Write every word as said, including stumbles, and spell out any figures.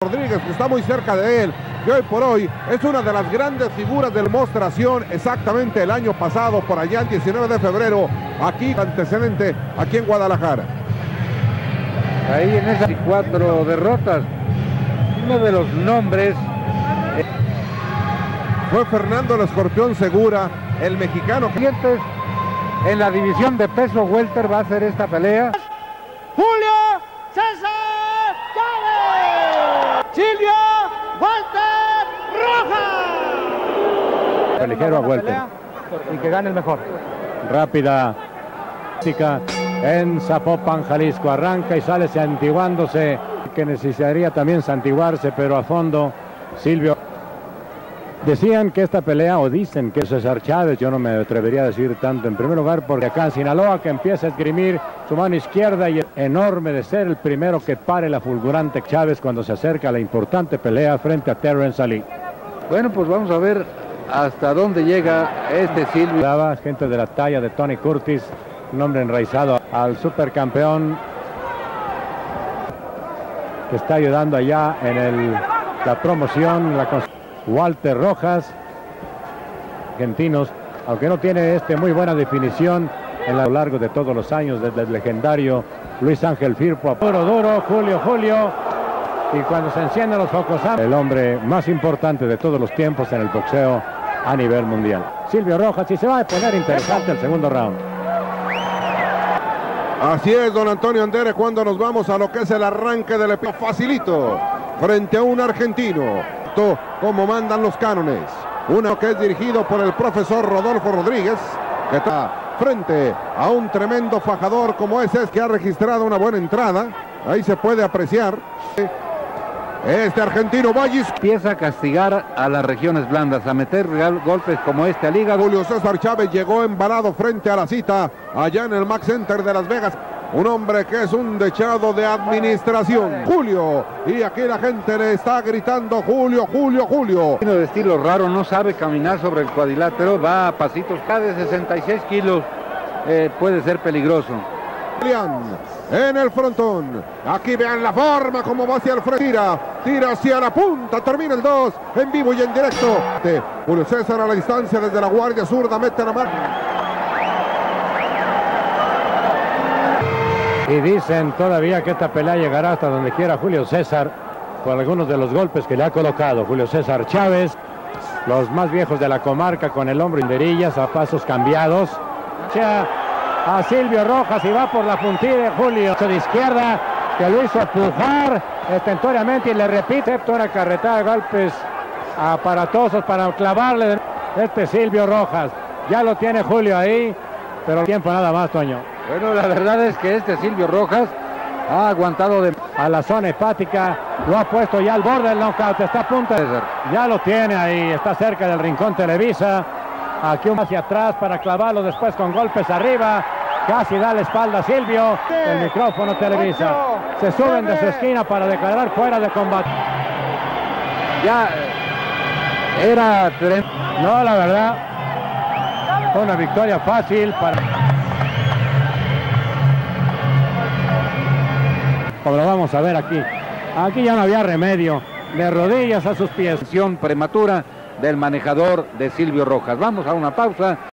Rodríguez, que está muy cerca de él, que hoy por hoy es una de las grandes figuras de demostración. Exactamente el año pasado, por allá el diecinueve de febrero, aquí, antecedente, aquí en Guadalajara. Ahí en esas cuatro derrotas, uno de los nombres fue Fernando el Escorpión Segura, el mexicano. Siguientes en la división de peso welter va a ser esta pelea. Julio César Chávez, Silvio Walter Rojas. El ligero a welter. Y que gane el mejor. Rápida en Zapopan, Jalisco. Arranca y sale santiguándose, que necesitaría también santiguarse, pero a fondo Silvio. Decían que esta pelea, o dicen que César Chávez, yo no me atrevería a decir tanto, en primer lugar porque acá en Sinaloa, que empieza a esgrimir su mano izquierda, y es enorme de ser el primero que pare la fulgurante Chávez cuando se acerca a la importante pelea frente a Terrence Ali. Bueno, pues vamos a ver hasta dónde llega este Silvio. Daba gente de la talla de Tony Curtis, un hombre enraizado al supercampeón, que está ayudando allá en el, la promoción, la Walter Rojas, argentinos, aunque no tiene este muy buena definición en a lo largo de todos los años, desde el legendario Luis Ángel Firpo. Duro, duro, Julio, Julio, y cuando se encienden los focos, el hombre más importante de todos los tiempos en el boxeo a nivel mundial. Silvio Rojas, y se va a poner interesante el segundo round. Así es, don Antonio Andere, cuando nos vamos a lo que es el arranque del episodio facilito, frente a un argentino, como mandan los cánones. Uno que es dirigido por el profesor Rodolfo Rodríguez, que está frente a un tremendo fajador como ese, que ha registrado una buena entrada. Ahí se puede apreciar. Este argentino Vallis empieza a castigar a las regiones blandas, a meter golpes como este al hígado. Julio César Chávez llegó embalado frente a la cita allá en el Max Center de Las Vegas. Un hombre que es un dechado de administración, Julio, y aquí la gente le está gritando Julio, Julio, Julio. De estilo raro, no sabe caminar sobre el cuadrilátero, va a pasitos, cada de sesenta y seis kilos, eh, puede ser peligroso. En el frontón, aquí vean la forma como va hacia el frente, tira, tira hacia la punta, termina el dos, en vivo y en directo. Julio César a la distancia desde la guardia zurda, mete la mano. Y dicen todavía que esta pelea llegará hasta donde quiera Julio César, por algunos de los golpes que le ha colocado Julio César Chávez, los más viejos de la comarca, con el hombro en derillas, a pasos cambiados. A Silvio Rojas, y va por la puntilla de Julio de izquierda, que lo hizo empujar estentoriamente, y le repite una carretada de golpes aparatosos para clavarle este Silvio Rojas. Ya lo tiene Julio ahí, pero tiempo nada más, Toño. Bueno, la verdad es que este Silvio Rojas ha aguantado de a la zona hepática, lo ha puesto ya al borde del knockout, está a punto de ser. Ya lo tiene ahí, está cerca del rincón Televisa. Aquí un hacia atrás para clavarlo después con golpes arriba. Casi da la espalda a Silvio. El micrófono Televisa. Se suben de su esquina para declarar fuera de combate. Ya era... No, la verdad, fue una victoria fácil para... Como lo vamos a ver aquí. Aquí ya no había remedio. De rodillas a sus pies. Prematura del manejador de Silvio Rojas. Vamos a una pausa.